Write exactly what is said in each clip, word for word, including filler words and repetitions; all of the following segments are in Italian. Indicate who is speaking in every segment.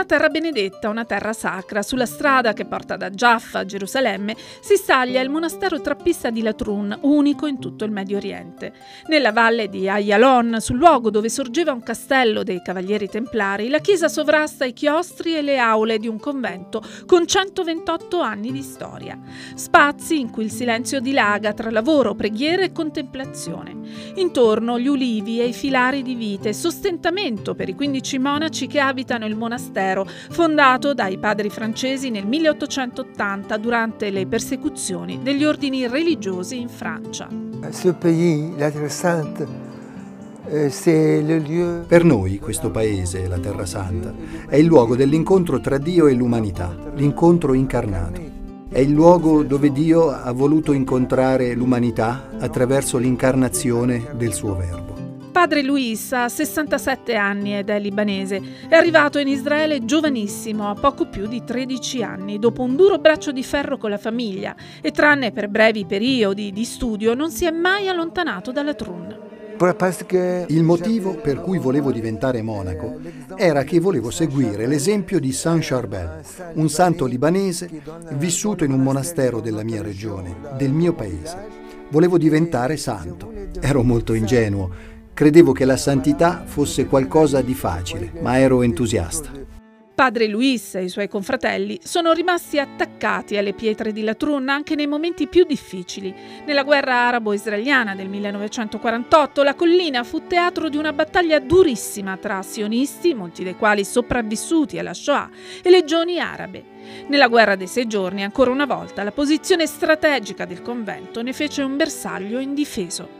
Speaker 1: terra benedetta, una terra sacra. Sulla strada che porta da Giaffa a Gerusalemme si staglia il monastero trappista di Latrun, unico in tutto il Medio Oriente. Nella valle di Ayalon, sul luogo dove sorgeva un castello dei Cavalieri Templari, la chiesa sovrasta i chiostri e le aule di un convento con centoventotto anni di storia. Spazi in cui il silenzio dilaga tra lavoro, preghiera e contemplazione. Intorno gli ulivi e i filari di vite, sostentamento per i quindici monaci che abitano il monastero, fondato dai padri francesi nel milleottocentottanta durante le persecuzioni degli ordini religiosi in Francia.
Speaker 2: Ce pays, la Terre Sainte, c'est le lieu...
Speaker 3: Per noi questo paese, la Terra Santa, è il luogo dell'incontro tra Dio e l'umanità, l'incontro incarnato. È il luogo dove Dio ha voluto incontrare l'umanità attraverso l'incarnazione del suo Verbo.
Speaker 1: Padre Luis ha sessantasette anni ed è libanese. È arrivato in Israele giovanissimo, a poco più di tredici anni, dopo un duro braccio di ferro con la famiglia e, tranne per brevi periodi di studio, non si è mai allontanato da Latrun.
Speaker 3: Il motivo per cui volevo diventare monaco era che volevo seguire l'esempio di Saint Charbel, un santo libanese vissuto in un monastero della mia regione, del mio paese. Volevo diventare santo. Ero molto ingenuo. Credevo che la santità fosse qualcosa di facile, ma ero entusiasta.
Speaker 1: Padre Luis e i suoi confratelli sono rimasti attaccati alle pietre di Latrun anche nei momenti più difficili. Nella guerra arabo-israeliana del millenovecentoquarantotto la collina fu teatro di una battaglia durissima tra sionisti, molti dei quali sopravvissuti alla Shoah, e legioni arabe. Nella guerra dei sei giorni, ancora una volta, la posizione strategica del convento ne fece un bersaglio indifeso.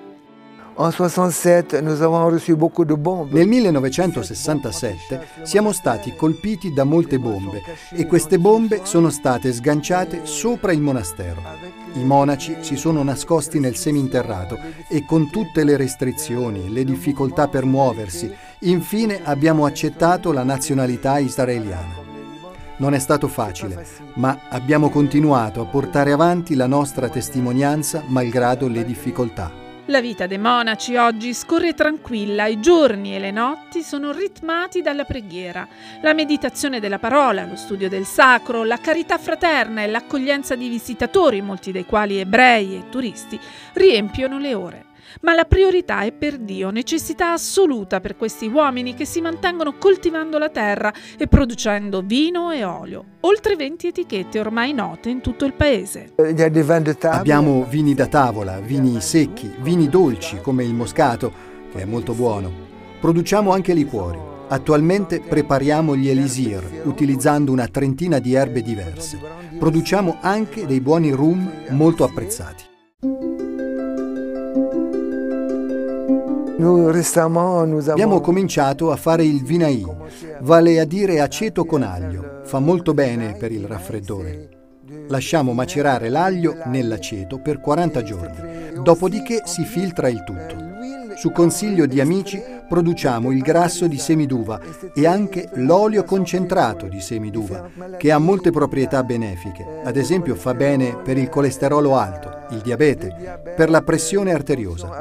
Speaker 3: Nel millenovecentosessantasette siamo stati colpiti da molte bombe e queste bombe sono state sganciate sopra il monastero. I monaci si sono nascosti nel seminterrato e con tutte le restrizioni, le difficoltà per muoversi, infine abbiamo accettato la nazionalità israeliana. Non è stato facile, ma abbiamo continuato a portare avanti la nostra testimonianza malgrado le difficoltà.
Speaker 1: La vita dei monaci oggi scorre tranquilla, i giorni e le notti sono ritmati dalla preghiera. La meditazione della parola, lo studio del sacro, la carità fraterna e l'accoglienza di visitatori, molti dei quali ebrei e turisti, riempiono le ore. Ma la priorità è per Dio, necessità assoluta per questi uomini che si mantengono coltivando la terra e producendo vino e olio. Oltre venti etichette ormai note in tutto il paese.
Speaker 3: Abbiamo vini da tavola, vini secchi, vini dolci come il moscato, che è molto buono. Produciamo anche liquori. Attualmente prepariamo gli elisir utilizzando una trentina di erbe diverse. Produciamo anche dei buoni rum molto apprezzati. Abbiamo cominciato a fare il vinai, vale a dire aceto con aglio. Fa molto bene per il raffreddore. Lasciamo macerare l'aglio nell'aceto per quaranta giorni, dopodiché si filtra il tutto. Su consiglio di amici produciamo il grasso di semi d'uva e anche l'olio concentrato di semi d'uva, che ha molte proprietà benefiche. Ad esempio fa bene per il colesterolo alto, il diabete, per la pressione arteriosa.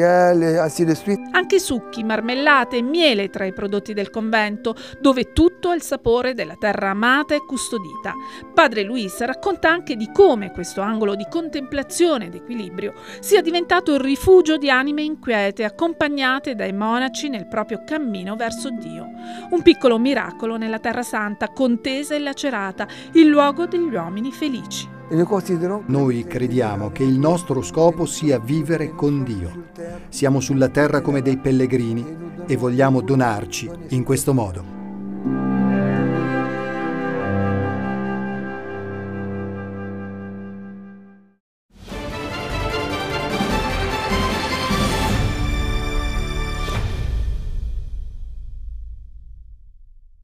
Speaker 1: Anche succhi, marmellate e miele tra i prodotti del convento, dove tutto ha il sapore della terra amata e custodita. Padre Luis racconta anche di come questo angolo di contemplazione ed equilibrio sia diventato il rifugio di anime inquiete, accompagnate dai monaci nel proprio cammino verso Dio. Un piccolo miracolo nella Terra Santa, contesa e lacerata, il luogo degli uomini felici.
Speaker 3: Noi crediamo che il nostro scopo sia vivere con Dio. Siamo sulla terra come dei pellegrini e vogliamo donarci in questo modo.